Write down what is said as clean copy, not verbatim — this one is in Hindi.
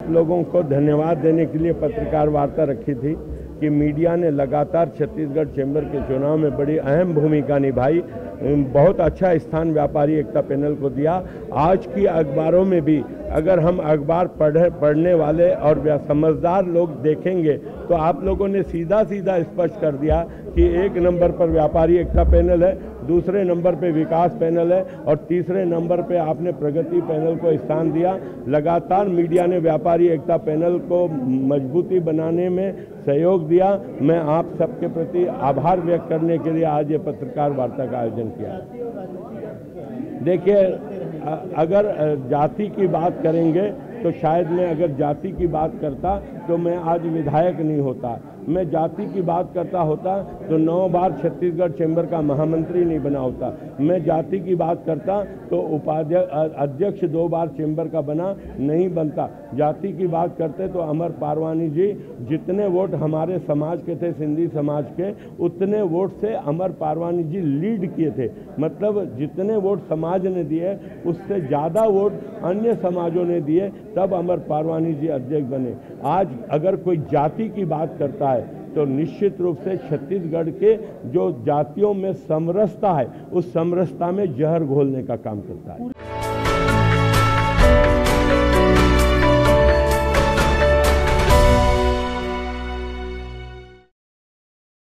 लोगों को धन्यवाद देने के लिए पत्रकार वार्ता रखी थी कि मीडिया ने लगातार छत्तीसगढ़ चैम्बर के चुनाव में बड़ी अहम भूमिका निभाई। बहुत अच्छा स्थान व्यापारी एकता पैनल को दिया। आज की अखबारों में भी अगर हम अखबार पढ़ने वाले और समझदार लोग देखेंगे तो आप लोगों ने सीधा सीधा स्पष्ट कर दिया कि 1 नंबर पर व्यापारी एकता पैनल है, दूसरे नंबर पे विकास पैनल है और तीसरे नंबर पे आपने प्रगति पैनल को स्थान दिया। लगातार मीडिया ने व्यापारी एकता पैनल को मजबूती बनाने में सहयोग दिया। मैं आप सबके प्रति आभार व्यक्त करने के लिए आज ये पत्रकार वार्ता का आयोजन किया। देखिए, अगर जाति की बात करेंगे तो शायद मैं अगर जाति की बात करता तो मैं आज विधायक नहीं होता। मैं जाति की बात करता होता तो 9 बार छत्तीसगढ़ चैम्बर का महामंत्री नहीं बना होता। मैं जाति की बात करता तो अध्यक्ष 2 बार चैम्बर का बना नहीं बनता। जाति की बात करते तो अमर पारवानी जी जितने वोट हमारे समाज के थे, सिंधी समाज के, उतने वोट से अमर पारवानी जी लीड किए थे। मतलब जितने वोट समाज ने दिए उससे ज़्यादा वोट अन्य समाजों ने दिए, तब अमर पारवानी जी अध्यक्ष बने। आज अगर कोई जाति की बात करता है तो निश्चित रूप से छत्तीसगढ़ के जो जातियों में समरसता है उस समरसता में जहर घोलने का काम करता है।